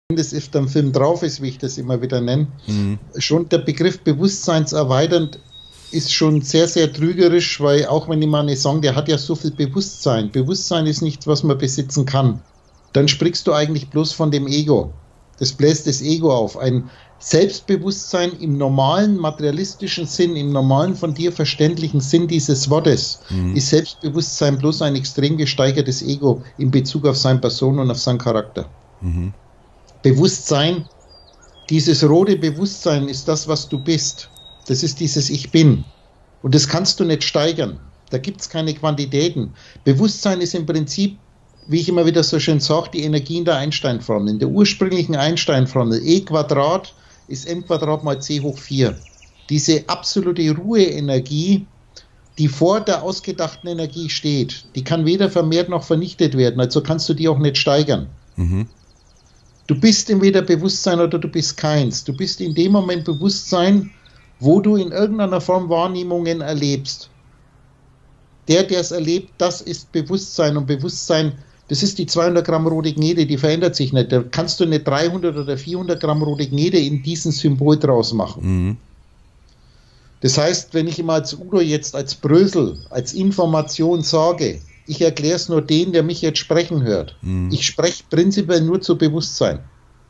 das auf dem Film drauf ist, wie ich das immer wieder nenne, schon der Begriff bewusstseinserweiternd ist schon sehr, sehr trügerisch, weil auch wenn jemand sagen, der hat ja so viel Bewusstsein. Bewusstsein ist nichts, was man besitzen kann. Dann sprichst du eigentlich bloß von dem Ego. Das bläst das Ego auf. Ein Selbstbewusstsein im normalen materialistischen Sinn, im normalen von dir verständlichen Sinn dieses Wortes, ist Selbstbewusstsein bloß ein extrem gesteigertes Ego in Bezug auf seine Person und auf seinen Charakter. Bewusstsein, dieses rote Bewusstsein ist das, was du bist. Das ist dieses Ich Bin. Und das kannst du nicht steigern. Da gibt es keine Quantitäten. Bewusstsein ist im Prinzip, wie ich immer wieder so schön sage, die Energie in der Einstein-Formel. In der ursprünglichen Einstein-Formel E² ist m² mal c hoch 4. Diese absolute Ruheenergie, die vor der ausgedachten Energie steht, die kann weder vermehrt noch vernichtet werden. Also kannst du die auch nicht steigern. Du bist entweder Bewusstsein oder du bist keins. Du bist in dem Moment Bewusstsein, wo du in irgendeiner Form Wahrnehmungen erlebst. Der es erlebt, das ist Bewusstsein. Und Bewusstsein, das ist die 200 Gramm rote Gnede, die verändert sich nicht. Da kannst du nicht 300 oder 400 Gramm rote Gnede in diesem Symbol draus machen. Das heißt, wenn ich immer als Udo jetzt als Brösel, als Information sage, ich erkläre es nur den, der mich jetzt sprechen hört. Ich spreche prinzipiell nur zu Bewusstsein.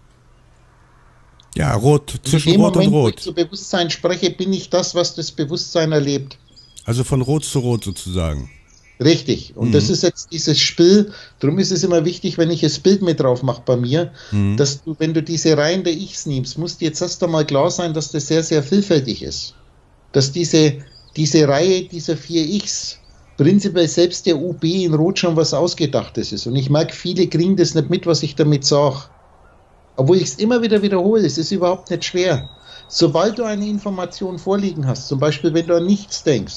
Ja, rot, zwischen in dem Rot Moment, und Rot. Wo ich zu Bewusstsein spreche, bin ich das, was das Bewusstsein erlebt. Also von Rot zu Rot sozusagen. Richtig. Und das ist jetzt dieses Spiel, darum ist es immer wichtig, wenn ich das Bild mit drauf mache bei mir, dass du, wenn du diese Reihen der Ichs nimmst, muss dir jetzt erst einmal klar sein, dass das sehr, sehr vielfältig ist. Dass diese Reihe dieser 4 Ichs prinzipiell selbst der UB in Rot schon was Ausgedachtes ist. Und ich merke, viele kriegen das nicht mit, was ich damit sage. Obwohl ich es immer wieder wiederhole, es ist überhaupt nicht schwer. Sobald du eine Information vorliegen hast, zum Beispiel wenn du an nichts denkst,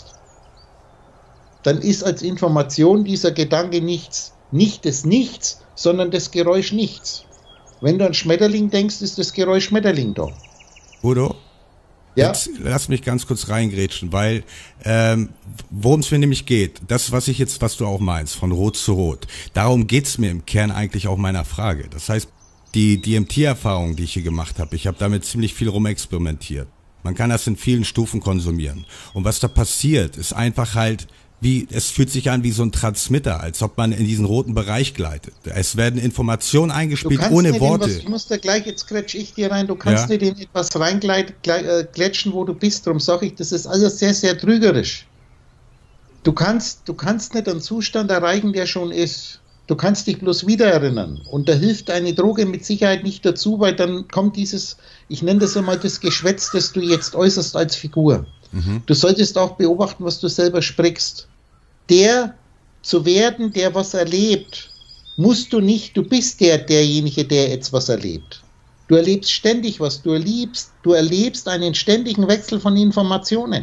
dann ist als Information dieser Gedanke nichts. Nicht das Nichts, sondern das Geräusch Nichts. Wenn du an Schmetterling denkst, ist das Geräusch Schmetterling da. Udo? Ja? Jetzt lass mich ganz kurz reingrätschen, weil worum es mir nämlich geht, das, was du auch meinst, von Rot zu Rot, darum geht's mir im Kern eigentlich auch meiner Frage. Das heißt, die DMT-Erfahrung, die ich hier gemacht habe, ich habe damit ziemlich viel rumexperimentiert. Man kann das in vielen Stufen konsumieren. Und was da passiert, ist einfach halt, es fühlt sich an wie so ein Transmitter, als ob man in diesen roten Bereich gleitet. Es werden Informationen eingespielt ohne Worte. Ich muss da gleich, jetzt quetsche ich dir rein, du kannst nicht in etwas reinkletschen, wo du bist. Darum sage ich, das ist alles sehr, sehr trügerisch. Du kannst nicht einen Zustand erreichen, der schon ist. Du kannst dich bloß wiedererinnern. Und da hilft eine Droge mit Sicherheit nicht dazu, weil dann kommt dieses, ich nenne das einmal das Geschwätz, das du jetzt äußerst als Figur. Du solltest auch beobachten, was du selber sprichst. Der zu werden, der was erlebt, musst du nicht, du bist derjenige, der jetzt was erlebt. Du erlebst ständig was, du erlebst einen ständigen Wechsel von Informationen.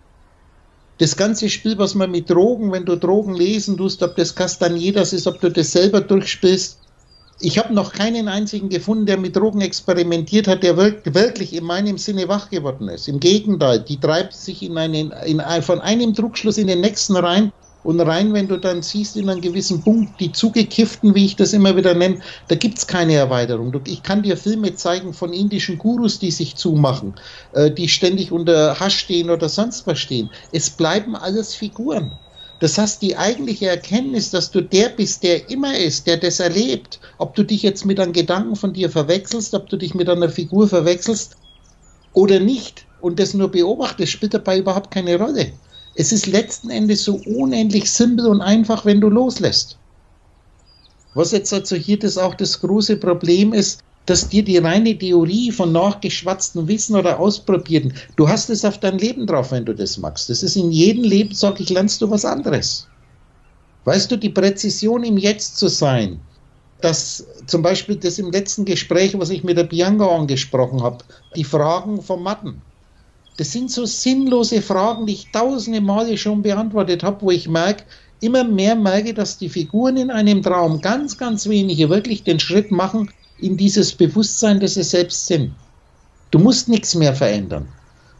Das ganze Spiel, was man mit Drogen, wenn du Drogen lesen tust, ob das Castañedas ist, ob du das selber durchspielst. Ich habe noch keinen einzigen gefunden, der mit Drogen experimentiert hat, der wirklich in meinem Sinne wach geworden ist. Im Gegenteil, die treibt sich von einem Druckschluss in den nächsten rein. Und rein, wenn du dann siehst in einem gewissen Punkt, die Zugekifften, wie ich das immer wieder nenne, da gibt es keine Erweiterung. Ich kann dir Filme zeigen von indischen Gurus, die sich zumachen, die ständig unter Hasch stehen oder sonst was stehen. Es bleiben alles Figuren. Das heißt, die eigentliche Erkenntnis, dass du der bist, der immer ist, der das erlebt, ob du dich jetzt mit einem Gedanken von dir verwechselst, ob du dich mit einer Figur verwechselst oder nicht und das nur beobachtest, spielt dabei überhaupt keine Rolle. Es ist letzten Endes so unendlich simpel und einfach, wenn du loslässt. Was jetzt also hier auch das große Problem ist, dass dir die reine Theorie von nachgeschwatztem Wissen oder Ausprobierten, du hast es auf dein Leben drauf, wenn du das magst. Das ist in jedem Leben, sag ich, lernst du was anderes. Weißt du, die Präzision im Jetzt zu sein, dass zum Beispiel das im letzten Gespräch, was ich mit der Bianca angesprochen habe, die Fragen vom Matten. Das sind so sinnlose Fragen, die ich tausende Male schon beantwortet habe, wo ich immer mehr merke, dass die Figuren in einem Traum ganz, ganz wenige wirklich den Schritt machen in dieses Bewusstsein, das sie selbst sind. Du musst nichts mehr verändern.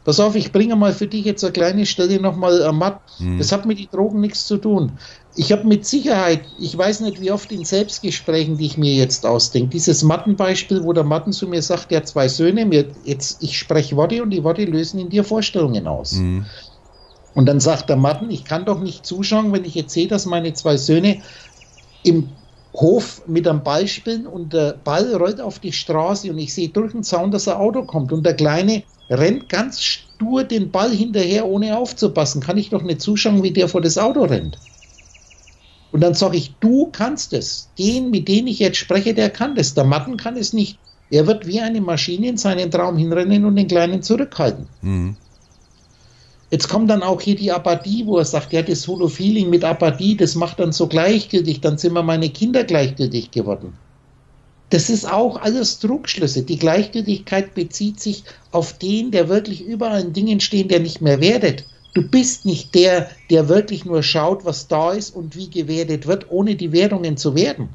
Pass auf, ich bringe mal für dich jetzt eine kleine Stelle nochmal Matt. Das hat mit den Drogen nichts zu tun. Ich habe mit Sicherheit, ich weiß nicht wie oft in Selbstgesprächen, die ich mir jetzt ausdenke, dieses Mattenbeispiel, wo der Matten zu mir sagt, der hat 2 Söhne, ich spreche Worte und die Worte lösen in dir Vorstellungen aus. Und dann sagt der Matten, ich kann doch nicht zuschauen, wenn ich jetzt sehe, dass meine 2 Söhne im Hof mit einem Ball spielen und der Ball rollt auf die Straße und ich sehe durch den Zaun, dass ein Auto kommt und der Kleine rennt ganz stur den Ball hinterher, ohne aufzupassen. Kann ich doch nicht zuschauen, wie der vor das Auto rennt. Und dann sage ich, du kannst es. Den, mit dem ich jetzt spreche, der kann das. Der Matten kann es nicht. Er wird wie eine Maschine in seinen Traum hinrennen und den Kleinen zurückhalten. Jetzt kommt dann auch hier die Apathie, wo er sagt, ja, das Solo-Feeling mit Apathie, das macht dann so gleichgültig, dann sind mir meine Kinder gleichgültig geworden. Das ist auch alles Trugschlüsse. Die Gleichgültigkeit bezieht sich auf den, der wirklich über allen Dingen steht, der nicht mehr wertet. Du bist nicht der, der wirklich nur schaut, was da ist und wie gewertet wird, ohne die Wertungen zu werden.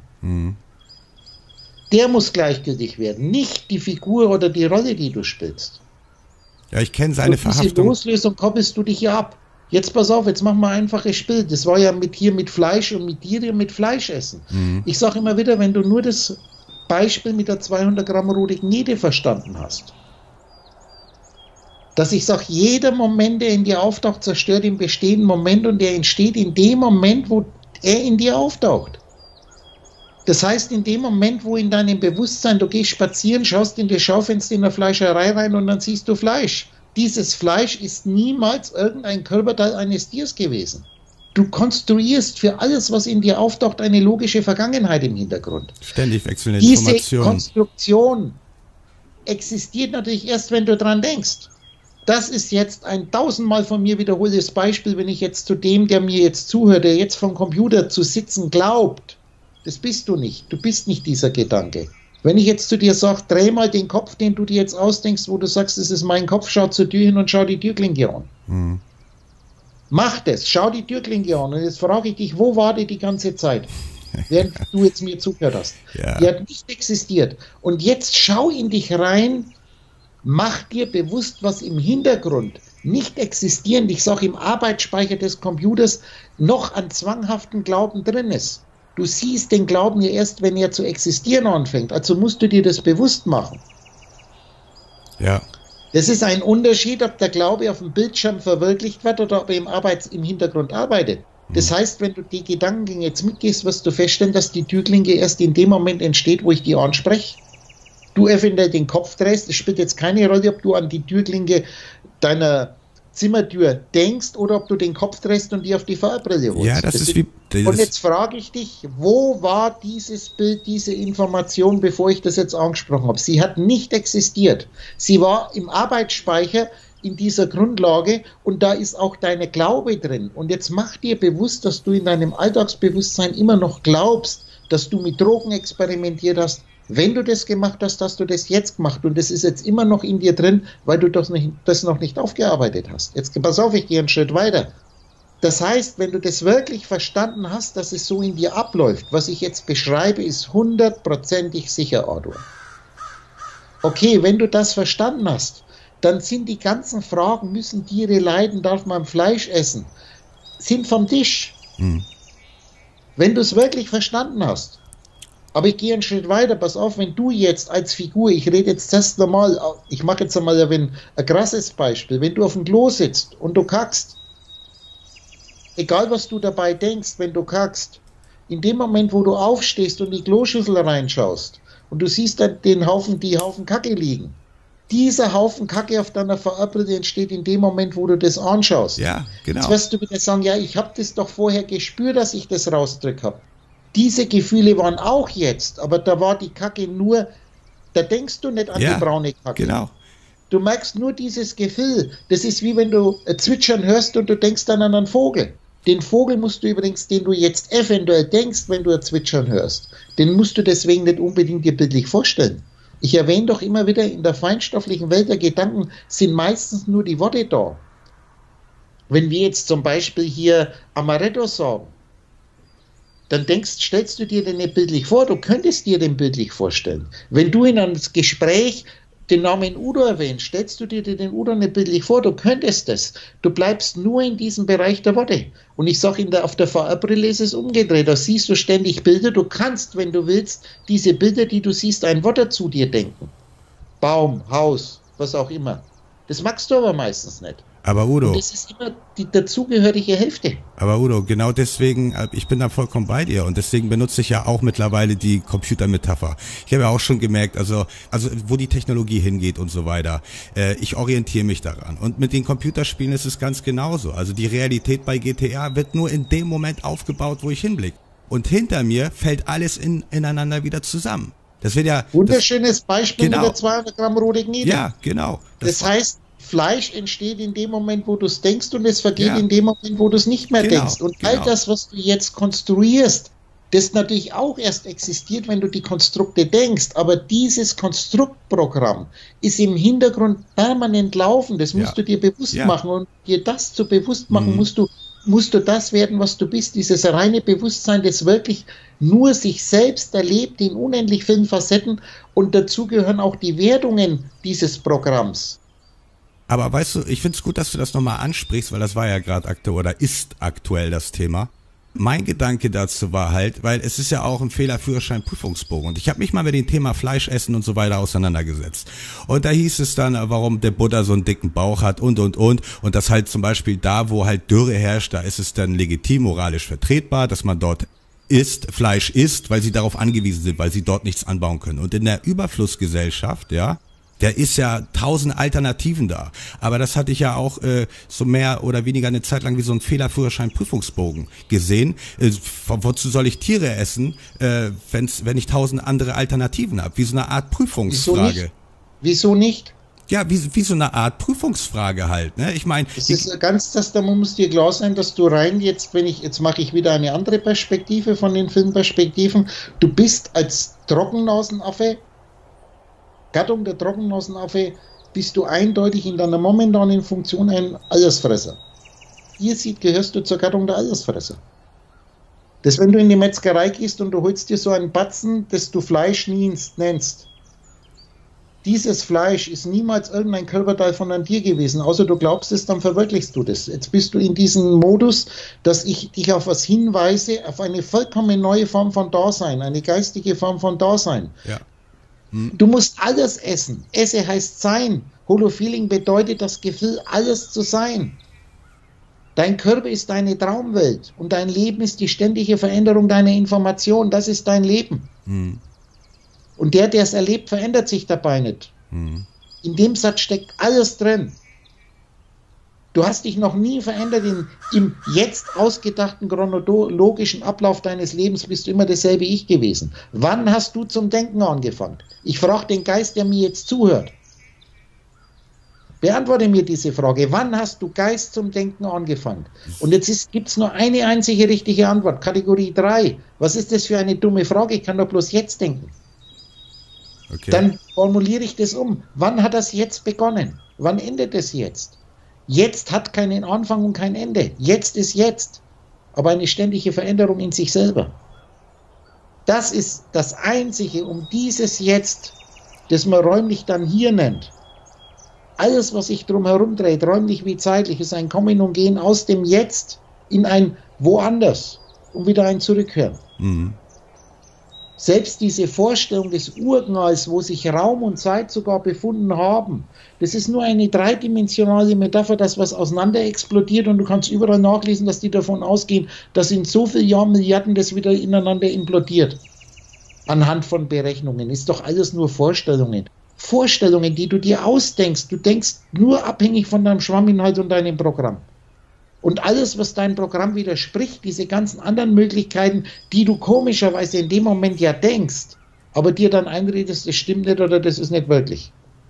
Der muss gleichgültig werden, nicht die Figur oder die Rolle, die du spielst. Ja, ich kenne seine Verhaftung. Diese Loslösung koppelst du dich ja ab. Jetzt pass auf, jetzt machen wir ein einfaches Spiel. Das war ja mit Fleisch und mit dir mit Fleisch essen. Ich sage immer wieder, wenn du nur das Beispiel mit der 200 Gramm rote Gnede verstanden hast, dass ich sage, jeder Moment, der in dir auftaucht, zerstört den bestehenden Moment und der entsteht in dem Moment, wo er in dir auftaucht. Das heißt, in dem Moment, wo in deinem Bewusstsein, du gehst spazieren, schaust in das Schaufenster in der Fleischerei rein und dann siehst du Fleisch. Dieses Fleisch ist niemals irgendein Körperteil eines Tiers gewesen. Du konstruierst für alles, was in dir auftaucht, eine logische Vergangenheit im Hintergrund. Ständig wechselnde Informationen. Diese Konstruktion existiert natürlich erst, wenn du dran denkst. Das ist jetzt ein 1000-mal von mir wiederholtes Beispiel, wenn ich jetzt zu dem, der mir jetzt zuhört, der jetzt vom Computer zu sitzen glaubt. Das bist du nicht. Du bist nicht dieser Gedanke. Wenn ich jetzt zu dir sage, dreh mal den Kopf, den du dir jetzt ausdenkst, wo du sagst, das ist mein Kopf, schau zur Tür hin und schau die Türklinke an. Mach das, schau die Türklinke an. Und jetzt frage ich dich, wo war die ganze Zeit? Während du jetzt mir zugehört hast. Ja. Die hat nicht existiert. Und jetzt schau in dich rein, mach dir bewusst, was im Hintergrund nicht existierend, ich sage im Arbeitsspeicher des Computers, noch an zwanghaften Glauben drin ist. Du siehst den Glauben ja erst, wenn er zu existieren anfängt. Also musst du dir das bewusst machen. Ja. Das ist ein Unterschied, ob der Glaube auf dem Bildschirm verwirklicht wird oder ob er im Hintergrund arbeitet. Das heißt, wenn du die Gedankengänge jetzt mitgehst, wirst du feststellen, dass die Türklinke erst in dem Moment entsteht, wo ich die anspreche. Du eventuell den Kopf drehst, es spielt jetzt keine Rolle, ob du an die Türklinke deiner Zimmertür denkst oder ob du den Kopf drehst und die auf die VR-Brille holst. Ja, das ist wie... Und jetzt frage ich dich, wo war dieses Bild, diese Information, bevor ich das jetzt angesprochen habe? Sie hat nicht existiert. Sie war im Arbeitsspeicher in dieser Grundlage und da ist auch deine Glaube drin. Und jetzt mach dir bewusst, dass du in deinem Alltagsbewusstsein immer noch glaubst, dass du mit Drogen experimentiert hast. Wenn du das gemacht hast, hast du das jetzt gemacht und das ist jetzt immer noch in dir drin, weil du das noch nicht aufgearbeitet hast. Jetzt pass auf, ich gehe einen Schritt weiter. Das heißt, wenn du das wirklich verstanden hast, dass es so in dir abläuft, was ich jetzt beschreibe, ist 100%ig sicher, Arthur. Okay, wenn du das verstanden hast, dann sind die ganzen Fragen, müssen Tiere leiden, darf man Fleisch essen, sind vom Tisch. Wenn du es wirklich verstanden hast. Aber ich gehe einen Schritt weiter, pass auf, wenn du jetzt als Figur, ich rede jetzt das normal, ich mache jetzt einmal ein krasses Beispiel, wenn du auf dem Klo sitzt und du kackst, egal was du dabei denkst, wenn du kackst, in dem Moment, wo du aufstehst und in die Kloschüssel reinschaust und du siehst dann die Haufen Kacke liegen, dieser Haufen Kacke auf deiner VR-Brille entsteht in dem Moment, wo du das anschaust. Ja, genau. Jetzt wirst du wieder sagen, ja, ich habe das doch vorher gespürt, dass ich das rausdrück habe. Diese Gefühle waren auch jetzt, aber da war die Kacke nur, da denkst du nicht an die braune Kacke. Genau. Du merkst nur dieses Gefühl. Das ist wie wenn du zwitschern hörst und du denkst dann an einen Vogel. Den Vogel musst du übrigens, den du jetzt eventuell denkst, wenn du zwitschern hörst, den musst du deswegen nicht unbedingt dir bildlich vorstellen. Ich erwähne doch immer wieder, in der feinstofflichen Welt der Gedanken sind meistens nur die Worte da. Wenn wir jetzt zum Beispiel hier Amaretto sagen, dann stellst du dir den nicht bildlich vor, du könntest dir den bildlich vorstellen. Wenn du in einem Gespräch den Namen Udo erwähnt, stellst du dir den Udo nicht bildlich vor, du könntest es. Du bleibst nur in diesem Bereich der Worte. Und ich sage, auf der VR-Brille ist es umgedreht. Da siehst du ständig Bilder. Du kannst, wenn du willst, diese Bilder, die du siehst, ein Wort dazu dir denken. Baum, Haus, was auch immer. Das magst du aber meistens nicht. Aber Udo. Und das ist immer die dazugehörige Hälfte. Aber Udo, genau deswegen, ich bin da vollkommen bei dir und deswegen benutze ich ja auch mittlerweile die Computermetapher. Ich habe ja auch schon gemerkt, also wo die Technologie hingeht und so weiter. Ich orientiere mich daran. Und mit den Computerspielen ist es ganz genauso. Also die Realität bei GTA wird nur in dem Moment aufgebaut, wo ich hinblicke. Und hinter mir fällt alles ineinander wieder zusammen. Das wird ja... Wunderschönes Beispiel genau. Mit der 200 Gramm rote Gnede. Ja, genau. Das heißt, Fleisch entsteht in dem Moment, wo du es denkst und es vergeht in dem Moment, wo du es nicht mehr denkst. Und all das, was du jetzt konstruierst, das natürlich auch erst existiert, wenn du die Konstrukte denkst. Aber dieses Konstruktprogramm ist im Hintergrund permanent laufen. Das musst du dir bewusst machen. Und dir das zu bewusst machen, musst du das werden, was du bist. Dieses reine Bewusstsein, das wirklich nur sich selbst erlebt in unendlich vielen Facetten. Und dazu gehören auch die Wertungen dieses Programms. Aber weißt du, ich finde es gut, dass du das nochmal ansprichst, weil das war ja gerade aktuell oder ist aktuell das Thema. Mein Gedanke dazu war halt, weil es ist ja auch ein Fehlerführerschein-Prüfungsbogen und ich habe mich mal mit dem Thema Fleisch essen und so weiter auseinandergesetzt. Und da hieß es dann, warum der Buddha so einen dicken Bauch hat und das halt zum Beispiel da, wo halt Dürre herrscht, da ist es dann legitim, moralisch vertretbar, dass man dort Fleisch isst, weil sie darauf angewiesen sind, weil sie dort nichts anbauen können. Und in der Überflussgesellschaft, ja, da ist ja 1000 Alternativen da. Aber das hatte ich ja auch so mehr oder weniger eine Zeit lang wie so ein Fehlerführerschein-Prüfungsbogen gesehen. Wozu soll ich Tiere essen, wenn ich 1000 andere Alternativen habe? Wie so eine Art Prüfungsfrage. Wieso nicht? Ja, wie so eine Art Prüfungsfrage halt. Ne? Ich meine, da muss dir klar sein, dass du jetzt mache ich wieder eine andere Perspektive von den Filmperspektiven. Du bist als Trockennasenaffe, Gattung der Trockennasenaffe, bist du eindeutig in deiner momentanen Funktion ein Eiersfresser. Hier gehörst du zur Gattung der Eiersfresser. Das, wenn du in die Metzgerei gehst und du holst dir so einen Batzen, das du Fleisch nennst. Dieses Fleisch ist niemals irgendein Körperteil von einem Tier gewesen, außer du glaubst es, dann verwirklichst du das. Jetzt bist du in diesem Modus, dass ich dich auf was hinweise, auf eine vollkommen neue Form von Dasein, eine geistige Form von Dasein. Ja. Du musst alles essen. Esse heißt sein. Holofeeling bedeutet das Gefühl, alles zu sein. Dein Körper ist deine Traumwelt und dein Leben ist die ständige Veränderung deiner Information. Das ist dein Leben. Und der es erlebt, verändert sich dabei nicht. In dem Satz steckt alles drin. Du hast dich noch nie verändert im jetzt ausgedachten chronologischen Ablauf deines Lebens, bist du immer dasselbe Ich gewesen. Wann hast du zum Denken angefangen? Ich frage den Geist, der mir jetzt zuhört. Beantworte mir diese Frage. Wann hast du Geist zum Denken angefangen? Und jetzt gibt es nur eine einzige richtige Antwort. Kategorie 3. Was ist das für eine dumme Frage? Ich kann doch bloß jetzt denken. Okay. Dann formuliere ich das um. Wann hat das jetzt begonnen? Wann endet es jetzt? Jetzt hat keinen Anfang und kein Ende. Jetzt ist jetzt. Aber eine ständige Veränderung in sich selber. Das ist das Einzige, um dieses Jetzt, das man räumlich dann hier nennt. Alles, was sich drum herum dreht, räumlich wie zeitlich, ist ein Kommen und Gehen aus dem Jetzt in ein Woanders und wieder ein Zurückkehren. Selbst diese Vorstellung des Urknalls, wo sich Raum und Zeit sogar befunden haben, das ist nur eine dreidimensionale Metapher, dass was auseinander explodiert und du kannst überall nachlesen, dass die davon ausgehen, dass in so vielen Jahren Milliarden das wieder ineinander implodiert. Anhand von Berechnungen. Ist doch alles nur Vorstellungen. Vorstellungen, die du dir ausdenkst. Du denkst nur abhängig von deinem Schwamminhalt und deinem Programm. Und alles, was dein Programm widerspricht, diese ganzen anderen Möglichkeiten, die du komischerweise in dem Moment ja denkst, aber dir dann einredest, das stimmt nicht oder das ist nicht wirklich.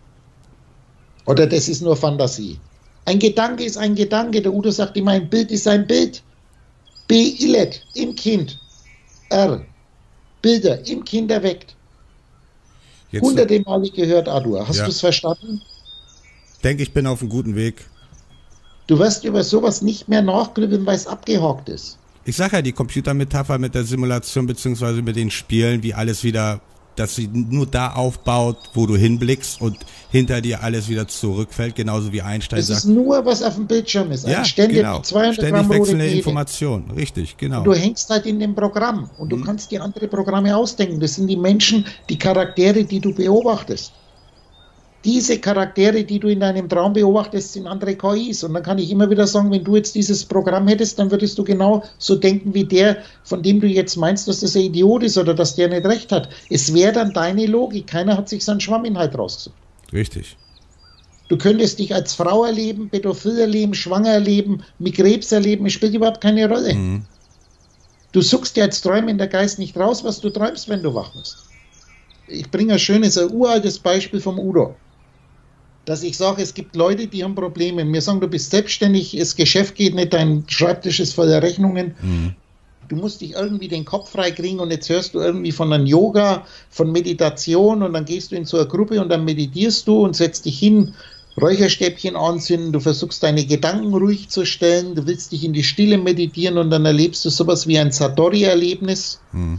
Oder das ist nur Fantasie. Ein Gedanke ist ein Gedanke. Der Udo sagt immer, ein Bild ist ein Bild. B. Illet, im Kind. R. Bilder im Kind erweckt. Hunderte Male gehört, Adur. Hast du es verstanden? Ich denke, ich bin auf einem guten Weg. Du wirst über sowas nicht mehr nachgrübeln, weil es abgehakt ist. Ich sage ja, die Computermetapher mit der Simulation beziehungsweise mit den Spielen, wie alles wieder dass sie nur da aufbaut, wo du hinblickst und hinter dir alles wieder zurückfällt, genauso wie Einstein sagt. Das ist nur, was auf dem Bildschirm ist. Ja, ständig genau. 200 ständig Gramm wechselnde rote Information, richtig, genau. Und du hängst halt in dem Programm und du kannst dir andere Programme ausdenken. Das sind die Menschen, die Charaktere, die du beobachtest. Diese Charaktere, die du in deinem Traum beobachtest, sind andere KIs. Und dann kann ich immer wieder sagen, wenn du jetzt dieses Programm hättest, dann würdest du genau so denken wie der, von dem du jetzt meinst, dass das ein Idiot ist oder dass der nicht recht hat. Es wäre dann deine Logik. Keiner hat sich seinen Schwamminhalt rausgesucht. Richtig. Du könntest dich als Frau erleben, pädophil erleben, schwanger erleben, mit Krebs erleben. Es spielt überhaupt keine Rolle. Du suchst dir als träumender Geist nicht raus, was du träumst, wenn du wach bist. Ich bringe ein schönes, ein uraltes Beispiel vom Udo. Dass ich sage, es gibt Leute, die haben Probleme. Mir sagen, du bist selbstständig, das Geschäft geht nicht, dein Schreibtisch ist voller Rechnungen. Du musst dich irgendwie den Kopf frei kriegen und jetzt hörst du irgendwie von einem Yoga, von Meditation und dann gehst du in so eine Gruppe und dann meditierst du und setzt dich hin, Räucherstäbchen anzünden, du versuchst deine Gedanken ruhig zu stellen, du willst dich in die Stille meditieren und dann erlebst du sowas wie ein Satori-Erlebnis.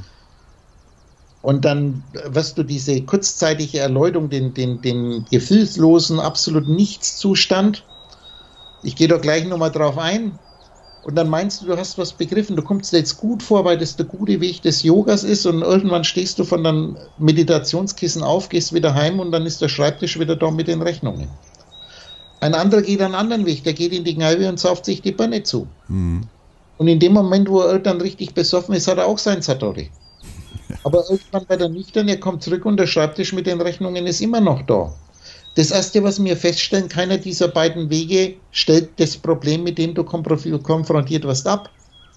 Und dann wirst du diese kurzzeitige Erleuchtung, den gefühlslosen, absolut Nichtszustand. Ich gehe da gleich nochmal drauf ein. Und dann meinst du, du hast was begriffen. Du kommst dir jetzt gut vor, weil das der gute Weg des Yogas ist. Und irgendwann stehst du von deinem Meditationskissen auf, gehst wieder heim und dann ist der Schreibtisch wieder da mit den Rechnungen. Ein anderer geht einen anderen Weg. Der geht in die Kneipe und sauft sich die Birne zu. Und in dem Moment, wo er dann richtig besoffen ist, hat er auch sein Satori. Aber irgendwann bei der Nüchtern, er kommt zurück und der Schreibtisch mit den Rechnungen ist immer noch da. Das Erste, was wir feststellen, keiner dieser beiden Wege stellt das Problem, mit dem du konfrontiert wirst, ab.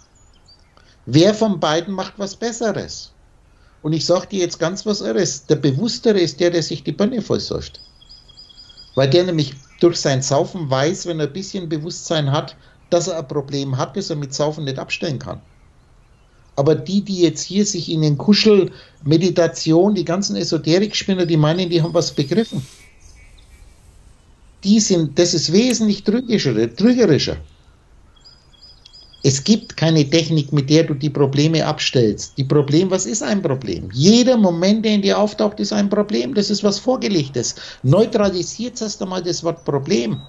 Wer von beiden macht was Besseres? Und ich sage dir jetzt ganz was Irres. Der Bewusstere ist der sich die Birne vollsäuft. Weil der nämlich durch sein Saufen weiß, wenn er ein bisschen Bewusstsein hat, dass er ein Problem hat, das er mit Saufen nicht abstellen kann. Aber die jetzt hier sich in den Kuschel, Meditation, die ganzen Esoterik-Spinner, die meinen, die haben was begriffen. Das ist wesentlich trügerischer. Es gibt keine Technik, mit der du die Probleme abstellst. Was ist ein Problem? Jeder Moment, der in dir auftaucht, ist ein Problem. Das ist was Vorgelegtes. Neutralisiert erst einmal das Wort Problem.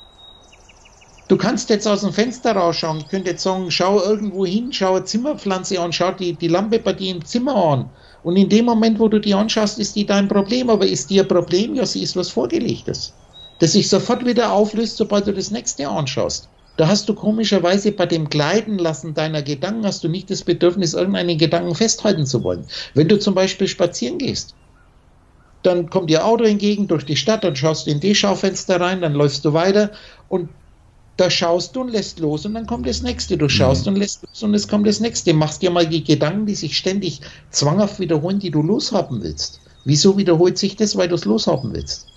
Du kannst jetzt aus dem Fenster rausschauen. Ich könnte jetzt sagen, schau irgendwo hin, schau eine Zimmerpflanze an, schau die Lampe bei dir im Zimmer an. Und in dem Moment, wo du die anschaust, ist die dein Problem. Aber ist die ein Problem? Ja, sie ist was Vorgelegtes. Das sich sofort wieder auflöst, sobald du das nächste anschaust. Da hast du komischerweise bei dem Gleiten lassen deiner Gedanken, hast du nicht das Bedürfnis, irgendeinen Gedanken festhalten zu wollen. Wenn du zum Beispiel spazieren gehst, dann kommt dir Auto entgegen durch die Stadt, dann schaust du in das Schaufenster rein, dann läufst du weiter und da schaust du und lässt los und dann kommt das nächste. Du schaust und lässt los und es kommt das nächste. Machst dir mal die Gedanken, die sich ständig zwanghaft wiederholen, die du loshaben willst. Wieso wiederholt sich das? Weil du es loshaben willst.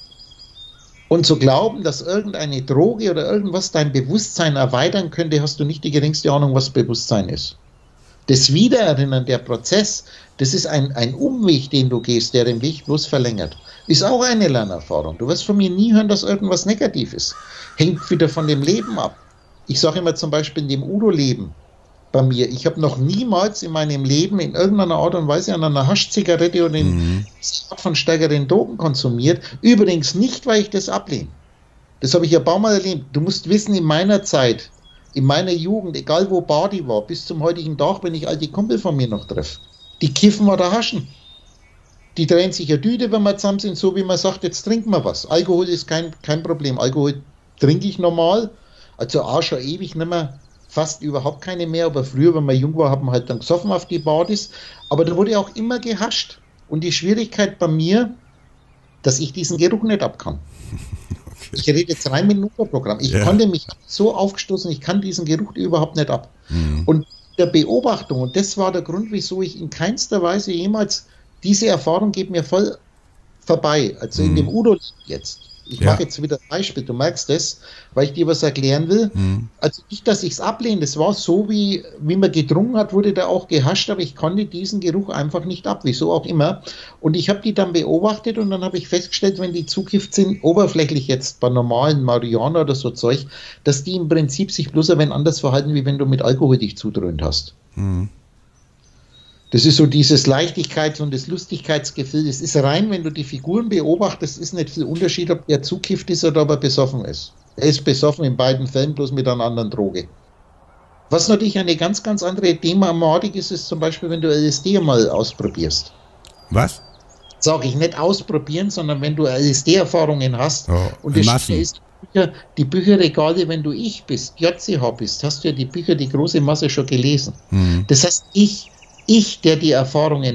Und zu glauben, dass irgendeine Droge oder irgendwas dein Bewusstsein erweitern könnte, hast du nicht die geringste Ahnung, was Bewusstsein ist. Das Wiedererinnern, der Prozess, das ist ein Umweg, den du gehst, der den Weg bloß verlängert. Ist auch eine Lernerfahrung. Du wirst von mir nie hören, dass irgendwas negativ ist. Hängt wieder von dem Leben ab. Ich sage immer zum Beispiel in dem Udo-Leben bei mir, ich habe noch niemals in meinem Leben in irgendeiner Art und Weise an einer Haschzigarette oder in Art von stärkeren Drogen konsumiert. Übrigens nicht, weil ich das ablehne. Das habe ich ja ein paar Mal erlebt. Du musst wissen, in meiner Zeit, in meiner Jugend, egal wo Party war, bis zum heutigen Tag, wenn ich alte Kumpel von mir noch treffe, die kiffen oder haschen. Die drehen sich eine Tüte, wenn wir zusammen sind, so wie man sagt, jetzt trinken wir was. Alkohol ist kein Problem. Alkohol trinke ich normal, also auch schon ewig nicht mehr, fast überhaupt keine mehr, aber früher, wenn wir jung waren, haben wir halt dann gesoffen auf die Partys, aber da wurde auch immer gehascht. Und die Schwierigkeit bei mir, dass ich diesen Geruch nicht ab kann. Okay. Ich rede jetzt rein mit dem Nuka-Programm. Ich konnte mich so aufgestoßen, ich kann diesen Geruch überhaupt nicht ab. Und der Beobachtung, und das war der Grund, wieso ich in keinster Weise jemals, diese Erfahrung geht mir voll vorbei. Also in dem Udo jetzt. Ich mache jetzt wieder ein Beispiel, du merkst das, weil ich dir was erklären will. Also nicht, dass ich es ablehne, das war so, wie man getrunken hat, wurde da auch gehascht, aber ich konnte diesen Geruch einfach nicht ab, wieso auch immer. Und ich habe die dann beobachtet und dann habe ich festgestellt, wenn die zugifft sind, oberflächlich jetzt bei normalen Marihuana oder so Zeug, dass die im Prinzip sich bloß ein wenig anders verhalten, wie wenn du mit Alkohol dich zudröhnt hast. Das ist so dieses Leichtigkeits- und das Lustigkeitsgefühl. Das ist rein, wenn du die Figuren beobachtest, ist nicht viel Unterschied, ob der zukifft ist oder ob er besoffen ist. Er ist besoffen in beiden Fällen, bloß mit einer anderen Droge. Was natürlich eine ganz, ganz andere Thematik ist, ist zum Beispiel, wenn du LSD mal ausprobierst. Was? Sag ich nicht ausprobieren, sondern wenn du LSD-Erfahrungen hast. Und das Schöne ist, die Bücherregale, wenn du JCH bist, hast du ja die Bücher, die große Masse schon gelesen. Das heißt, ich, der die Erfahrungen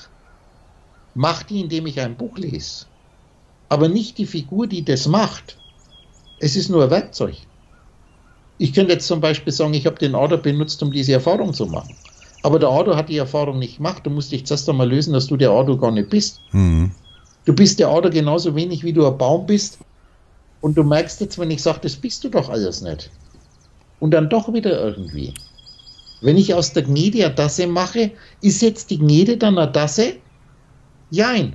mache die, indem ich ein Buch lese. Aber nicht die Figur, die das macht. Es ist nur ein Werkzeug. Ich könnte jetzt zum Beispiel sagen, ich habe den Autor benutzt, um diese Erfahrung zu machen. Aber der Autor hat die Erfahrung nicht gemacht. Du musst dich zuerst einmal lösen, dass du der Autor gar nicht bist. Du bist der Autor genauso wenig, wie du ein Baum bist. Und du merkst jetzt, wenn ich sage, das bist du doch alles nicht. Und dann doch wieder irgendwie. Wenn ich aus der Gnede eine Tasse mache, ist jetzt die Gnede dann eine Tasse? Jein.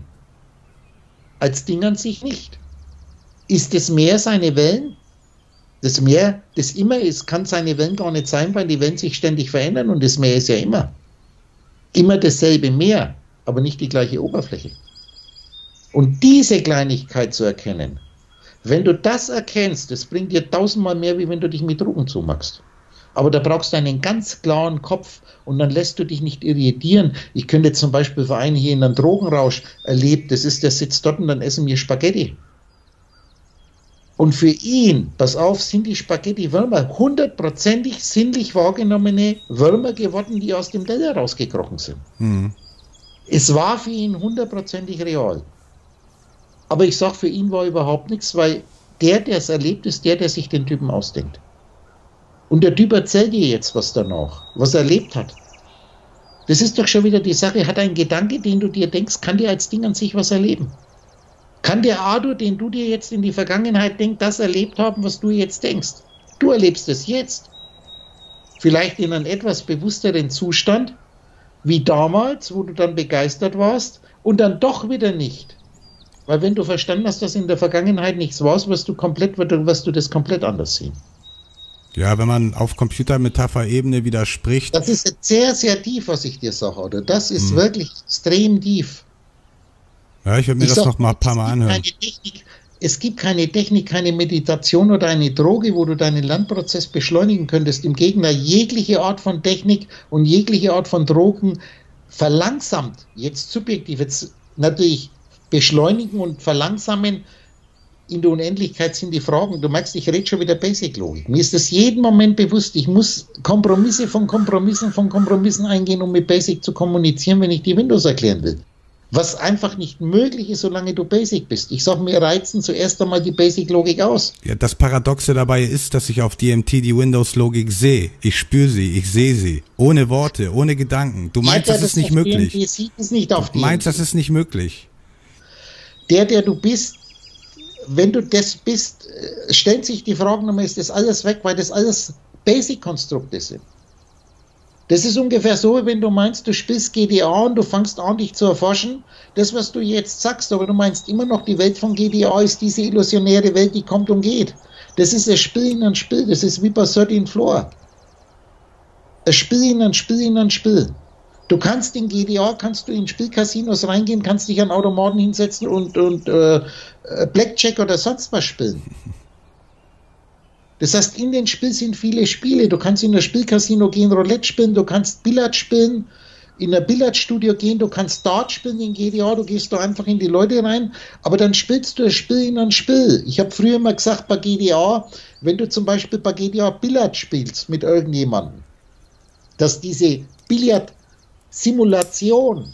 Als Ding an sich nicht. Ist das Meer seine Wellen? Das Meer, das immer ist, kann seine Wellen gar nicht sein, weil die Wellen sich ständig verändern und das Meer ist ja immer dasselbe Meer, aber nicht die gleiche Oberfläche. Und diese Kleinigkeit zu erkennen, wenn du das erkennst, das bringt dir 1000-mal mehr, wie wenn du dich mit Drogen zumachst. Aber da brauchst du einen ganz klaren Kopf und dann lässt du dich nicht irritieren. Ich könnte zum Beispiel für einen hier in einem Drogenrausch erlebt, das ist, der sitzt dort und dann essen wir Spaghetti. Und für ihn, pass auf, sind die Spaghetti-Würmer 100%ig sinnlich wahrgenommene Würmer geworden, die aus dem Teller rausgekrochen sind. Es war für ihn 100%ig real. Aber ich sage, für ihn war überhaupt nichts, weil der es erlebt, ist der sich den Typen ausdenkt. Und der Typ erzählt dir jetzt was danach, was er erlebt hat. Das ist doch schon wieder die Sache, hat ein Gedanke, den du dir denkst, kann dir als Ding an sich was erleben? Kann der Arthur, den du dir jetzt in die Vergangenheit denkst, das erlebt haben, was du jetzt denkst? Du erlebst es jetzt. Vielleicht in einem etwas bewussteren Zustand, wie damals, wo du dann begeistert warst und dann doch wieder nicht. Weil wenn du verstanden hast, dass in der Vergangenheit nichts war, wirst du das komplett anders sehen. Ja, wenn man auf Computermetapher-Ebene widerspricht. Das ist sehr, sehr tief, was ich dir sage, oder? Das ist wirklich extrem tief. Ja, ich würde mir das noch mal ein paar Mal anhören. Es gibt keine Technik, keine Meditation oder eine Droge, wo du deinen Lernprozess beschleunigen könntest. Im Gegenteil, jegliche Art von Technik und jegliche Art von Drogen verlangsamt, jetzt subjektiv, jetzt natürlich beschleunigen und verlangsamen, in der Unendlichkeit sind die Fragen. Du merkst, ich rede schon wieder Basic-Logik. Mir ist das jeden Moment bewusst. Ich muss Kompromisse von Kompromissen eingehen, um mit Basic zu kommunizieren, wenn ich die Windows erklären will. Was einfach nicht möglich ist, solange du Basic bist. Ich sage, mir reizen zuerst einmal die Basic-Logik aus. Ja, das Paradoxe dabei ist, dass ich auf DMT die Windows-Logik sehe. Ich spüre sie, ich sehe sie. Ohne Worte, ohne Gedanken. Du meinst, das ist nicht möglich. DMT sieht es nicht auf DMT. Du meinst, das ist nicht möglich. Der du bist, wenn du das bist, stellt sich die Frage nochmal, ist das alles weg, weil das alles Basic-Konstrukte sind. Das ist ungefähr so, wenn du meinst, du spielst GDA und du fängst an, dich zu erforschen. Das, was du jetzt sagst, aber du meinst immer noch, die Welt von GDA ist diese illusionäre Welt, die kommt und geht. Das ist ein Spiel in ein Spiel. Das ist wie bei 13th Floor. Ein Spiel in ein Spiel in ein Spiel. Du kannst in GDA, kannst du in Spielcasinos reingehen, kannst dich an Automaten hinsetzen und Blackjack oder sonst was spielen. Das heißt, in den Spiel sind viele Spiele. Du kannst in ein Spielcasino gehen, Roulette spielen, du kannst Billard spielen, in ein Billardstudio gehen, du kannst Dart spielen in GDA, du gehst da einfach in die Leute rein, aber dann spielst du ein Spiel in ein Spiel. Ich habe früher immer gesagt, bei GDA, wenn du zum Beispiel bei GDA Billard spielst mit irgendjemandem, dass diese Billard-Simulation,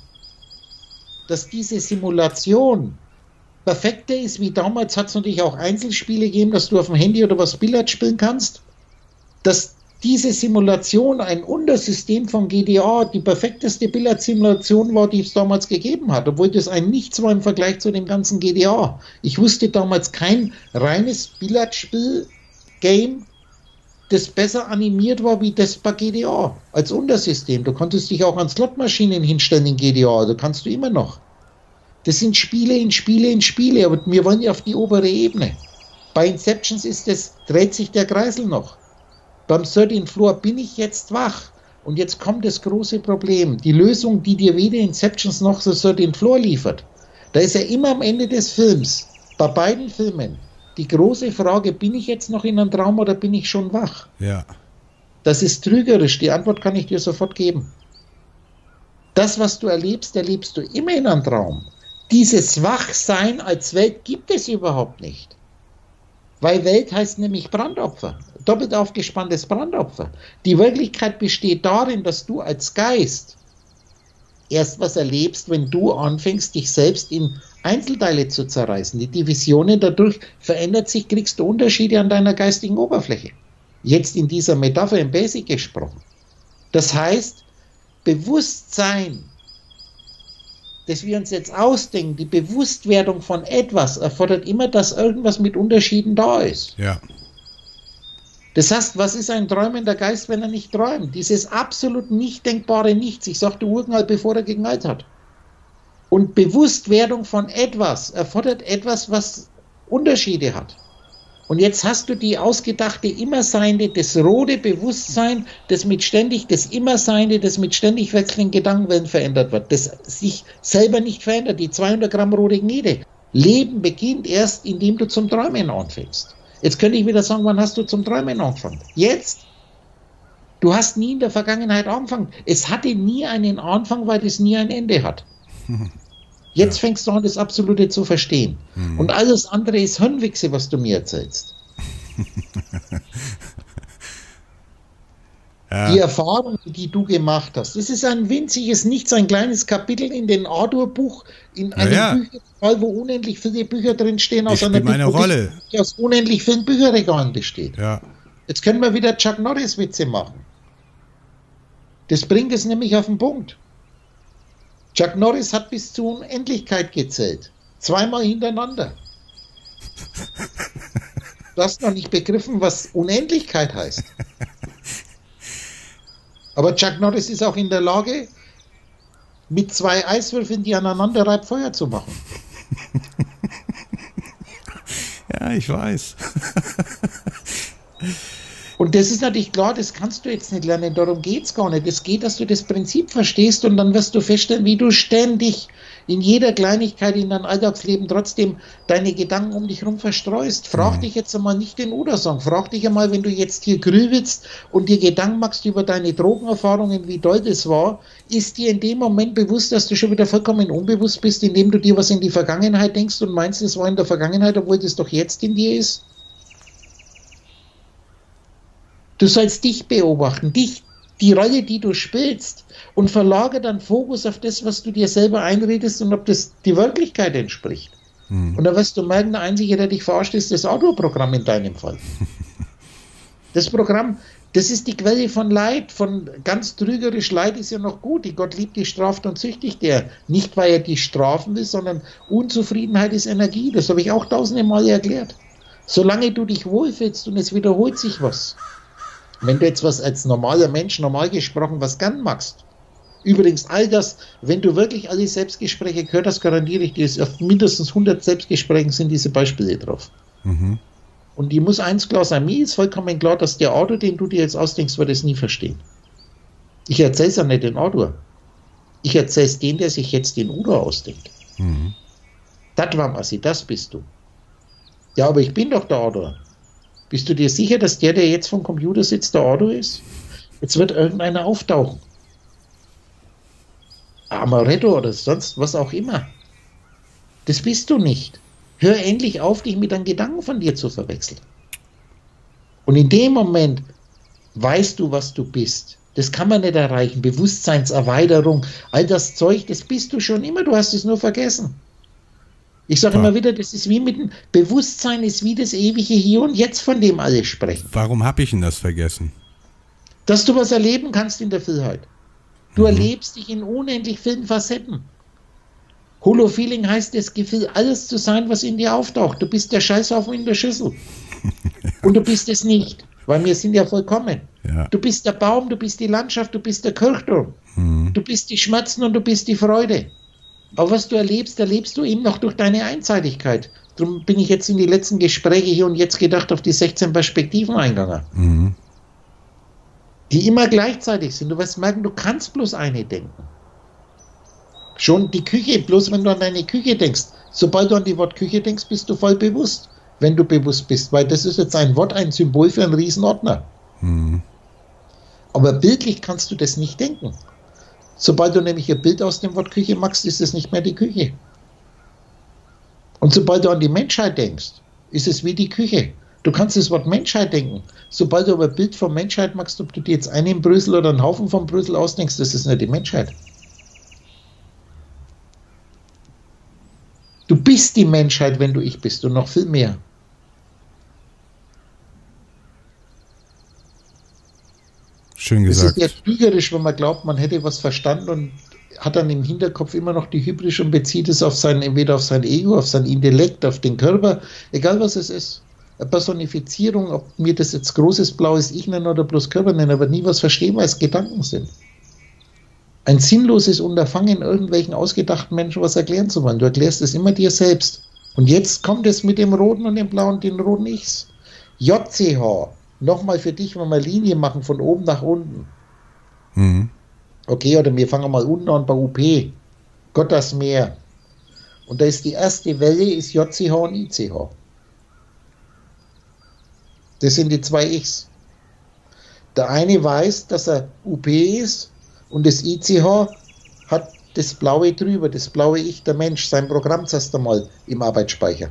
perfekter ist wie damals, hat es natürlich auch Einzelspiele gegeben, dass du auf dem Handy oder was Billard spielen kannst, dass diese Simulation ein Untersystem von GDA die perfekteste Billard-Simulation war, die es damals gegeben hat, obwohl das ein Nichts war im Vergleich zu dem ganzen GDA. Ich wusste damals kein reines Billardspiel-Game, das besser animiert war wie das bei GDA als Untersystem. Du konntest dich auch an Slotmaschinen hinstellen in GDA, da kannst du immer noch. Das sind Spiele in Spiele in Spiele, aber wir wollen ja auf die obere Ebene. Bei Inceptions dreht sich der Kreisel noch. Beim 13th Floor bin ich jetzt wach. Und jetzt kommt das große Problem. Die Lösung, die dir weder Inceptions noch so den Floor liefert. Da ist ja immer am Ende des Films, bei beiden Filmen, die große Frage, bin ich jetzt noch in einem Traum oder bin ich schon wach? Ja. Das ist trügerisch. Die Antwort kann ich dir sofort geben. Das, was du erlebst, erlebst du immer in einem Traum. Dieses Wachsein als Welt gibt es überhaupt nicht. Weil Welt heißt nämlich Brandopfer. Doppelt aufgespanntes Brandopfer. Die Wirklichkeit besteht darin, dass du als Geist erst was erlebst, wenn du anfängst, dich selbst in Einzelteile zu zerreißen. Die Divisionen dadurch verändert sich, kriegst du Unterschiede an deiner geistigen Oberfläche. Jetzt in dieser Metapher im Basic gesprochen. Das heißt, Bewusstsein, das wir uns jetzt ausdenken, die Bewusstwerdung von etwas, erfordert immer, dass irgendwas mit Unterschieden da ist. Ja. Das heißt, was ist ein träumender Geist, wenn er nicht träumt? Dieses absolut nicht denkbare Nichts. Ich sagte Urknall, bevor er geknallt hat. Und Bewusstwerdung von etwas erfordert etwas, was Unterschiede hat. Und jetzt hast du die ausgedachte Immerseinde, das rote Bewusstsein, das mit ständig, das Immerseinde, das mit ständig wechselnden Gedankenwellen verändert wird, das sich selber nicht verändert, die 200 Gramm rote Gnede. Leben beginnt erst, indem du zum Träumen anfängst. Jetzt könnte ich wieder sagen, wann hast du zum Träumen angefangen? Jetzt. Du hast nie in der Vergangenheit angefangen. Es hatte nie einen Anfang, weil es nie ein Ende hat. Jetzt fängst du an, das Absolute zu verstehen. Und alles andere ist Hirnwichse, was du mir erzählst. Die Erfahrung, die du gemacht hast, das ist ein winziges Nichts, ein kleines Kapitel in den Arthur-Buch, in einem Bücherregal, wo unendlich viele Bücher drin stehen, aus einer Bibliothek, die aus unendlich vielen Bücherregalen besteht. Ja. Jetzt können wir wieder Chuck Norris-Witze machen. Das bringt es nämlich auf den Punkt. Chuck Norris hat bis zur Unendlichkeit gezählt. 2-mal hintereinander. Du hast noch nicht begriffen, was Unendlichkeit heißt. Aber Chuck Norris ist auch in der Lage, mit 2 Eiswürfeln, die aneinander reibt, Feuer zu machen. Ja, ich weiß. Und das ist natürlich klar, das kannst du jetzt nicht lernen, darum geht es gar nicht. Es geht, dass du das Prinzip verstehst und dann wirst du feststellen, wie du ständig in jeder Kleinigkeit in deinem Alltagsleben trotzdem deine Gedanken um dich herum verstreust. Frag dich jetzt einmal nicht den Oder-Song, frag dich einmal, wenn du jetzt hier grübelst und dir Gedanken machst über deine Drogenerfahrungen, wie doll das war, ist dir in dem Moment bewusst, dass du schon wieder vollkommen unbewusst bist, indem du dir was in die Vergangenheit denkst und meinst, es war in der Vergangenheit, obwohl das doch jetzt in dir ist? Du sollst dich beobachten, die Rolle, die du spielst, und verlagere dann Fokus auf das, was du dir selber einredest und ob das die Wirklichkeit entspricht. Und dann wirst du merken, der Einzige, der dich verarscht, ist das Autoprogramm in deinem Fall. Das Programm, das ist die Quelle von Leid, von ganz trügerisch. Leid ist ja noch gut. Die Gott liebt, die straft und züchtigt er. Nicht, weil er dich strafen will, sondern Unzufriedenheit ist Energie. Das habe ich auch tausende Male erklärt. Solange du dich wohlfühlst und es wiederholt sich was. Wenn du jetzt was als normaler Mensch, normal gesprochen, was gern magst. Übrigens, all das, wenn du wirklich alle Selbstgespräche gehört hast, garantiere ich dir, auf mindestens 100 Selbstgesprächen sind diese Beispiele drauf. Und die muss eins klar sein. Mir ist vollkommen klar, dass der Autor, den du dir jetzt ausdenkst, wird es nie verstehen. Ich erzähle es ja nicht den Autor. Ich erzähle es den, der sich jetzt den Udo ausdenkt. Das war Massi, das bist du. Ja, aber ich bin doch der Autor. Bist du dir sicher, dass der jetzt vom Computer sitzt, der Autor ist? Jetzt wird irgendeiner auftauchen. Amaretto oder sonst was auch immer. Das bist du nicht. Hör endlich auf, dich mit einem Gedanken von dir zu verwechseln. Und in dem Moment weißt du, was du bist. Das kann man nicht erreichen. Bewusstseinserweiterung, all das Zeug, das bist du schon immer, du hast es nur vergessen. Ich sage immer wieder, das ist wie mit dem Bewusstsein, ist wie das ewige Hier und Jetzt, von dem alle sprechen. Warum habe ich denn das vergessen? Dass du was erleben kannst in der Vielheit. Du erlebst dich in unendlich vielen Facetten. Holofeeling heißt das Gefühl, alles zu sein, was in dir auftaucht. Du bist der Scheißhaufen in der Schüssel. Und du bist es nicht, weil wir sind ja vollkommen. Ja. Du bist der Baum, du bist die Landschaft, du bist der Kirchturm. Du bist die Schmerzen und du bist die Freude. Aber was du erlebst, erlebst du eben noch durch deine Einseitigkeit. Darum bin ich jetzt in die letzten Gespräche hier und jetzt gedacht auf die 16 Perspektiven eingegangen. die immer gleichzeitig sind. Du wirst merken, du kannst bloß eine denken. Schon die Küche, bloß wenn du an deine Küche denkst, sobald du an die Wort Küche denkst, bist du voll bewusst, wenn du bewusst bist, weil das ist jetzt ein Wort, ein Symbol für einen Riesenordner. Aber bildlich kannst du das nicht denken. Sobald du nämlich ein Bild aus dem Wort Küche machst, ist es nicht mehr die Küche. Und sobald du an die Menschheit denkst, ist es wie die Küche. Du kannst das Wort Menschheit denken. Sobald du aber ein Bild von Menschheit machst, ob du dir jetzt einen Brösel oder einen Haufen von Brösel ausdenkst, das ist nicht die Menschheit. Du bist die Menschheit, wenn du ich bist und noch viel mehr. Schön gesagt. Es ist ja trügerisch, wenn man glaubt, man hätte was verstanden und hat dann im Hinterkopf immer noch die Hybris und bezieht es auf sein, entweder auf sein Ego, auf sein Intellekt, auf den Körper, egal was es ist. Eine Personifizierung, ob mir das jetzt großes blaues Ich nennen oder bloß Körper nennen, aber nie was verstehen, weil es Gedanken sind. Ein sinnloses Unterfangen, irgendwelchen ausgedachten Menschen was erklären zu wollen. Du erklärst es immer dir selbst. Und jetzt kommt es mit dem roten und dem blauen, den roten Ichs. JCH. Nochmal für dich, wenn wir Linie machen von oben nach unten. Okay, oder wir fangen mal unten an bei UP. Gott das Meer. Und da ist die erste Welle, ist JCH und ICH. Das sind die zwei Ichs. Der eine weiß, dass er UP ist und das ICH hat das blaue drüber, das blaue Ich, der Mensch, sein Programm zuerst einmal im Arbeitsspeicher.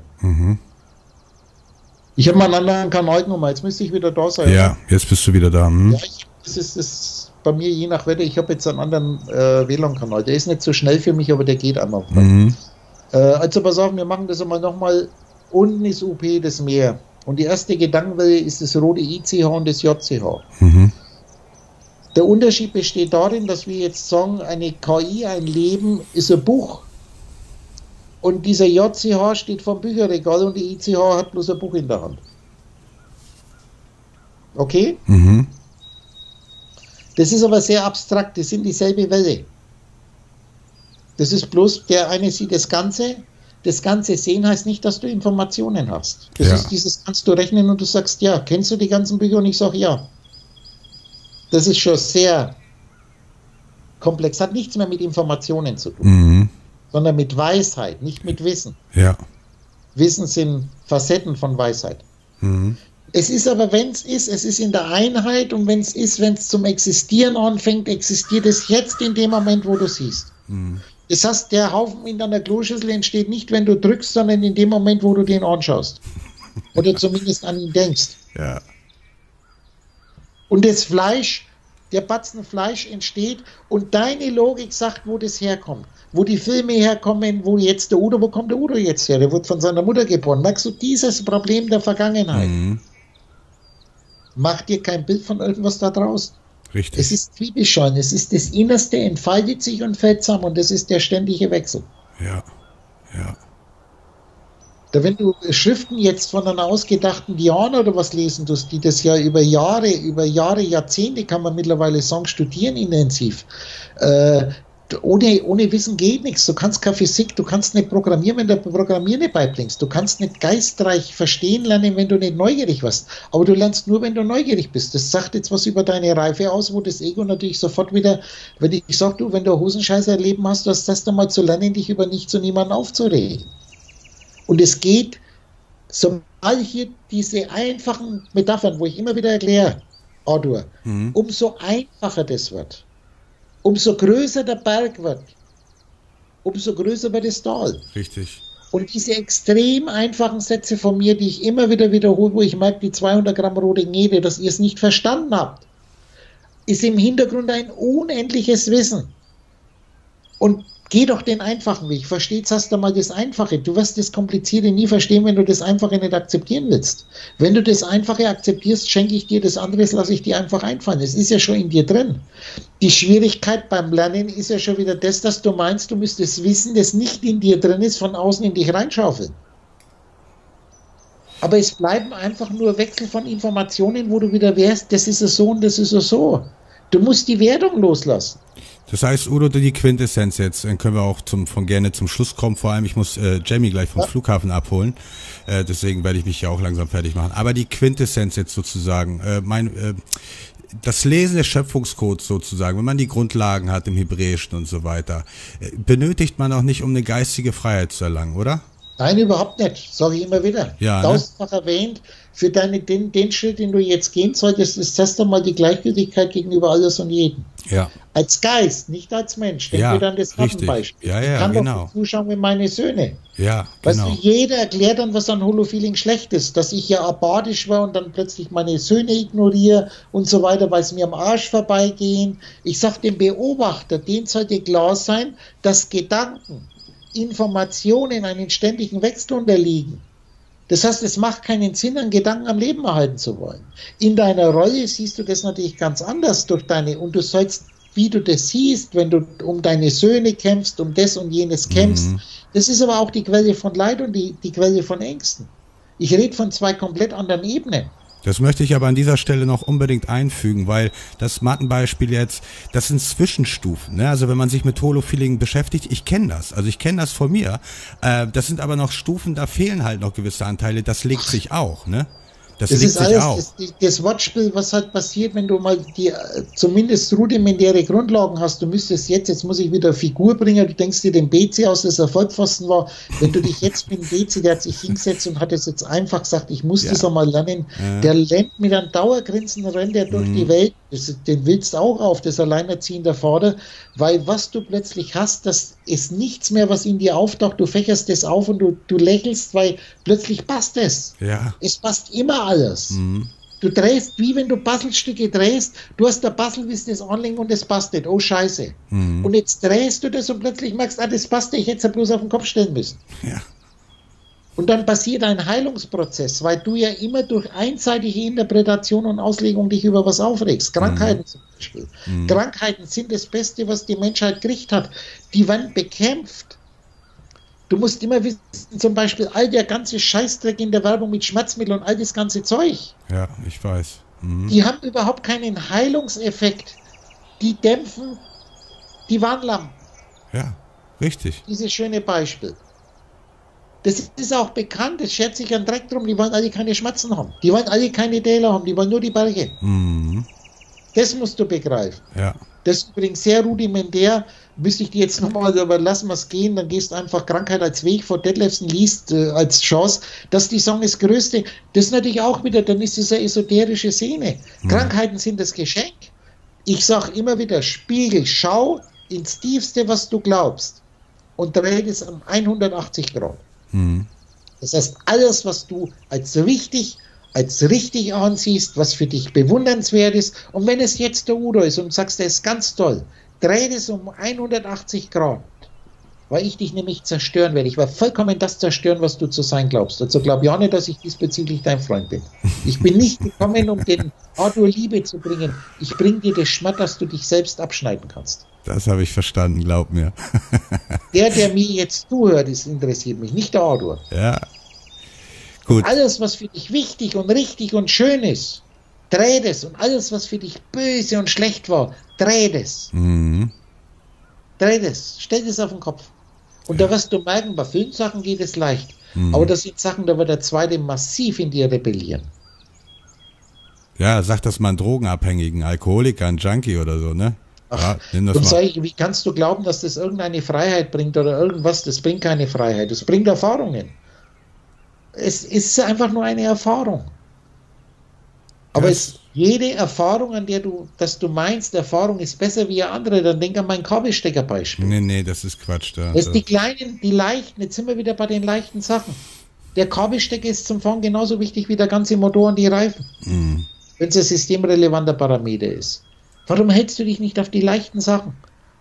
Ich habe mal einen anderen Kanal genommen, jetzt müsste ich wieder da sein. Ja, jetzt bist du wieder da. Ja, das ist bei mir je nach Wetter. Ich habe jetzt einen anderen WLAN-Kanal. Der ist nicht so schnell für mich, aber der geht einmal. Also pass auf, wir machen das einmal nochmal. Unten ist UP das Meer. Und die erste Gedankenwelle ist das rote ICH und das JCH. Der Unterschied besteht darin, dass wir jetzt sagen, eine KI, ein Leben, ist ein Buch. Und dieser JCH steht vom Bücherregal und die ICH hat bloß ein Buch in der Hand. Okay? Das ist aber sehr abstrakt, das sind dieselbe Welle. Das ist bloß, der eine sieht das Ganze sehen heißt nicht, dass du Informationen hast. Das ist dieses, kannst du rechnen und du sagst, ja, kennst du die ganzen Bücher? Und ich sage, ja. Das ist schon sehr komplex, hat nichts mehr mit Informationen zu tun, sondern mit Weisheit, nicht mit Wissen. Ja. Wissen sind Facetten von Weisheit. Es ist aber, wenn es ist in der Einheit und wenn es zum Existieren anfängt, existiert es jetzt in dem Moment, wo du siehst. Das heißt, der Haufen in deiner Kloschüssel entsteht nicht, wenn du drückst, sondern in dem Moment, wo du den anschaust. Oder zumindest an ihn denkst. Ja. Und das Fleisch, der Batzen Fleisch entsteht und deine Logik sagt, wo das herkommt. Wo die Filme herkommen, wo kommt der Udo jetzt her? Der wird von seiner Mutter geboren. Merkst du dieses Problem der Vergangenheit? Mach dir kein Bild von irgendwas da draußen. Richtig. Es ist Zwiebelschalen, es ist das Innerste, entfaltet sich und fällt zusammen und das ist der ständige Wechsel. Ja, ja. Da, wenn du Schriften jetzt von einer ausgedachten Diana oder was lesen tust, die das ja über Jahre, Jahrzehnte kann man mittlerweile sagen, studieren intensiv. Ohne Wissen geht nichts. Du kannst keine Physik, du kannst nicht programmieren, wenn du Programmieren nicht beibringst. Du kannst nicht geistreich verstehen lernen, wenn du nicht neugierig wirst. Aber du lernst nur, wenn du neugierig bist. Das sagt jetzt was über deine Reife aus, wo das Ego natürlich sofort wieder, wenn ich sage, du, wenn du Hosenscheiße erleben hast, du hast das dann mal zu lernen, dich über nichts und niemanden aufzuregen. Und es geht, sobald hier diese einfachen Metaphern, wo ich immer wieder erkläre, Arthur, umso einfacher das wird. Umso größer der Berg wird, umso größer wird das Tal. Richtig. Und diese extrem einfachen Sätze von mir, die ich immer wieder wiederhole, wo ich merke, die 200 Gramm rote Gnede, dass ihr es nicht verstanden habt, ist im Hintergrund ein unendliches Wissen. Und geh doch den einfachen Weg. Verstehst erst einmal das Einfache. Du wirst das Komplizierte nie verstehen, wenn du das Einfache nicht akzeptieren willst. Wenn du das Einfache akzeptierst, schenke ich dir das andere, lasse ich dir einfach einfallen. Es ist ja schon in dir drin. Die Schwierigkeit beim Lernen ist ja schon wieder das, dass du meinst, du müsstest Wissen, das nicht in dir drin ist, von außen in dich reinschaufeln. Aber es bleiben einfach nur Wechsel von Informationen, wo du wieder wärst, das ist so und das ist so. Du musst die Wertung loslassen. Das heißt, Udo, die Quintessenz jetzt, dann können wir auch gerne zum Schluss kommen. Vor allem, ich muss Jamie gleich vom Flughafen abholen. Deswegen werde ich mich ja auch langsam fertig machen. Aber die Quintessenz jetzt sozusagen, das Lesen des Schöpfungscodes sozusagen, wenn man die Grundlagen hat im Hebräischen und so weiter, benötigt man auch nicht, um eine geistige Freiheit zu erlangen, oder? Nein, überhaupt nicht. Sage ich immer wieder. Ja, Tausendfach erwähnt. Für den Schritt, den du jetzt gehen solltest, ist das einmal die Gleichgültigkeit gegenüber alles und jedem. Ja. Als Geist, nicht als Mensch. Denk dir an das Rattenbeispiel. Ja, ich kann genau. doch zuschauen wie meine Söhne. Ja, Weißt genau. du, jeder erklärt dann, was an Holofeeling schlecht ist. Dass ich ja apathisch war und dann plötzlich meine Söhne ignoriere und so weiter, weil sie mir am Arsch vorbeigehen. Ich sage dem Beobachter, dem sollte klar sein, dass Gedanken, Informationen einen ständigen Wechsel unterliegen. Das heißt, es macht keinen Sinn, einen Gedanken am Leben erhalten zu wollen. In deiner Rolle siehst du das natürlich ganz anders und du sollst, wie du das siehst, wenn du um deine Söhne kämpfst, um das und jenes kämpfst. Das ist aber auch die Quelle von Leid und die Quelle von Ängsten. Ich rede von zwei komplett anderen Ebenen. Das möchte ich aber an dieser Stelle noch unbedingt einfügen, weil das Mattenbeispiel jetzt, das sind Zwischenstufen, ne? Also wenn man sich mit Holofeeling beschäftigt, ich kenne das, also ich kenne das von mir, das sind aber noch Stufen, da fehlen halt noch gewisse Anteile, das legt sich auch, ne? Das ist alles auch. Das Wortspiel, was halt passiert, wenn du mal die zumindest rudimentäre Grundlagen hast. Du müsstest jetzt muss ich wieder eine Figur bringen, du denkst dir den BC aus, dass er Vollpfosten war. Wenn du dich jetzt mit dem BC, der hat sich hingesetzt und hat es jetzt einfach gesagt, ich muss das einmal lernen, der rennt mit einem Dauergrinsen, rennt er durch die Welt. Den willst du auch auf, das alleinerziehende Vater, weil was du plötzlich hast, das ist nichts mehr, was in dir auftaucht, du fächerst das auf und du lächelst, weil plötzlich passt es. Ja. Es passt immer alles. Du drehst, wie wenn du Puzzlestücke drehst, du hast der Puzzle, willst das anlegen und das passt nicht. Oh, scheiße. Und jetzt drehst du das und plötzlich merkst, das passt nicht, ich hätte es bloß auf den Kopf stellen müssen. Ja. Und dann passiert ein Heilungsprozess, weil du ja immer durch einseitige Interpretation und Auslegung dich über was aufregst. Krankheiten zum Beispiel. Krankheiten sind das Beste, was die Menschheit gekriegt hat. Die werden bekämpft. Du musst immer wissen, zum Beispiel all der ganze Scheißdreck in der Werbung mit Schmerzmitteln und all das ganze Zeug. Ja, ich weiß. Die haben überhaupt keinen Heilungseffekt. Die dämpfen die Warnlampen. Ja, richtig. Dieses schöne Beispiel. Das ist auch bekannt, es schert sich ein Dreck drum, die wollen alle keine Schmerzen haben. Die wollen alle keine Täler haben, die wollen nur die Berge. Das musst du begreifen. Ja. Das ist übrigens sehr rudimentär, müsste ich dir jetzt nochmal, aber lassen wir es gehen, dann gehst du einfach Krankheit als Weg vor Detlefsen, liest als Chance, dass die Song das Größte, das ist natürlich auch wieder, dann ist es eine esoterische Szene. Krankheiten sind das Geschenk. Ich sage immer wieder, Spiegel, schau ins Tiefste, was du glaubst und dreh es um 180 Grad. Das heißt, alles, was du als wichtig, als richtig ansiehst, was für dich bewundernswert ist, und wenn es jetzt der Udo ist und sagst, der ist ganz toll, dreh es um 180 Grad, weil ich dich nämlich zerstören werde. Ich werde vollkommen das zerstören, was du zu sein glaubst. Dazu glaub ja nicht, dass ich diesbezüglich dein Freund bin. Ich bin nicht gekommen, um den Arthur Liebe zu bringen. Ich bringe dir das Schmatt, dass du dich selbst abschneiden kannst. Das habe ich verstanden, glaub mir. Der mir jetzt zuhört, das interessiert mich, nicht der Arthur. Ja. Gut. Alles, was für dich wichtig und richtig und schön ist, dreh das. Und alles, was für dich böse und schlecht war, dreh das. Dreh das. Stell das auf den Kopf. Und da wirst du merken, bei vielen Sachen geht es leicht. Aber das sind Sachen, da wird der Zweite massiv in dir rebellieren. Ja, sag das mal einen Drogenabhängigen, Alkoholiker, einen Junkie oder so, ne? Ach, ja, darum sage ich, wie kannst du glauben, dass das irgendeine Freiheit bringt oder irgendwas? Das bringt keine Freiheit. Das bringt Erfahrungen. Es ist einfach nur eine Erfahrung. Aber jede Erfahrung, an der dass du meinst, Erfahrung ist besser wie eine andere, dann denk an mein Kabelsteckerbeispiel. Nee, das ist Quatsch. Das ist die kleinen, die leichten, jetzt sind wir wieder bei den leichten Sachen. Der Kabelstecker ist zum Fahren genauso wichtig wie der ganze Motor und die Reifen. Wenn es ein systemrelevanter Parameter ist. Warum hältst du dich nicht auf die leichten Sachen?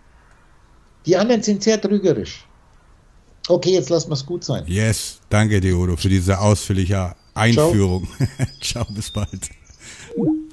Die anderen sind sehr trügerisch. Okay, jetzt lassen wir es gut sein. Yes, danke dir, Udo, für diese ausführliche Einführung. Ciao, bis bald.